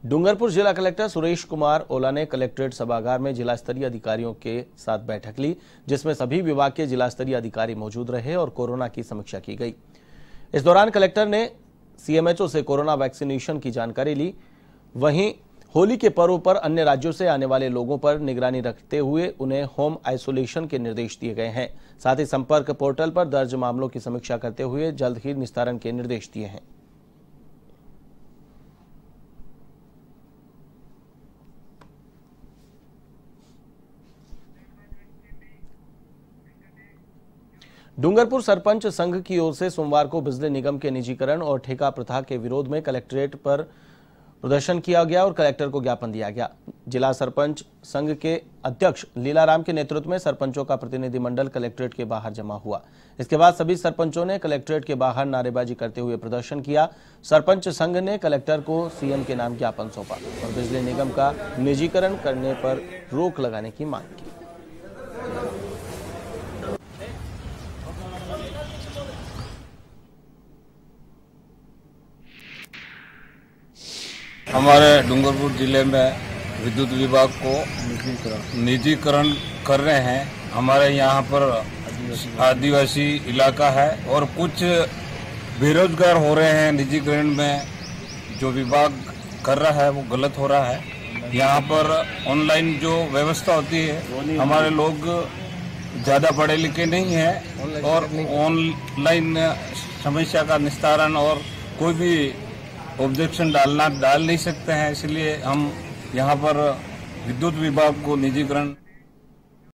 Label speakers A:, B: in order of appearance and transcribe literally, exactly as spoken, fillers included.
A: डूंगरपुर जिला कलेक्टर सुरेश कुमार ओला ने कलेक्ट्रेट सभागार में जिला स्तरीय अधिकारियों के साथ बैठक ली, जिसमें सभी विभाग के जिला स्तरीय अधिकारी मौजूद रहे और कोरोना की समीक्षा की गई। इस दौरान कलेक्टर ने सीएमएचओ से कोरोना वैक्सीनेशन की जानकारी ली। वहीं होली के पर्व पर अन्य राज्यों से आने वाले लोगों पर निगरानी रखते हुए उन्हें होम आइसोलेशन के निर्देश दिए गए हैं। साथ ही संपर्क पोर्टल पर दर्ज मामलों की समीक्षा करते हुए जल्द ही निस्तारण के निर्देश दिए हैं। डूंगरपुर सरपंच संघ की ओर से सोमवार को बिजली निगम के निजीकरण और ठेका प्रथा के विरोध में कलेक्ट्रेट पर प्रदर्शन किया गया और कलेक्टर को ज्ञापन दिया गया। जिला सरपंच संघ के अध्यक्ष लीलाराम के नेतृत्व में सरपंचों का प्रतिनिधिमंडल कलेक्ट्रेट के बाहर जमा हुआ। इसके बाद सभी सरपंचों ने कलेक्ट्रेट के बाहर नारेबाजी करते हुए प्रदर्शन किया। सरपंच संघ ने कलेक्टर को सीएम के नाम ज्ञापन सौंपा और बिजली निगम का निजीकरण करने पर रोक लगाने की मांग की।
B: हमारे डूंगरपुर जिले में विद्युत विभाग को निजीकरण कर रहे हैं। हमारे यहाँ पर आदिवासी इलाका है और कुछ बेरोजगार हो रहे हैं। निजीकरण में जो विभाग कर रहा है वो गलत हो रहा है। यहाँ पर ऑनलाइन जो व्यवस्था होती है, हमारे लोग ज़्यादा पढ़े लिखे नहीं हैं और ऑनलाइन समस्या का निस्तारण और कोई भी ऑब्जेक्शन डालना डाल नहीं सकते हैं। इसलिए हम यहाँ पर विद्युत विभाग को निजीकरण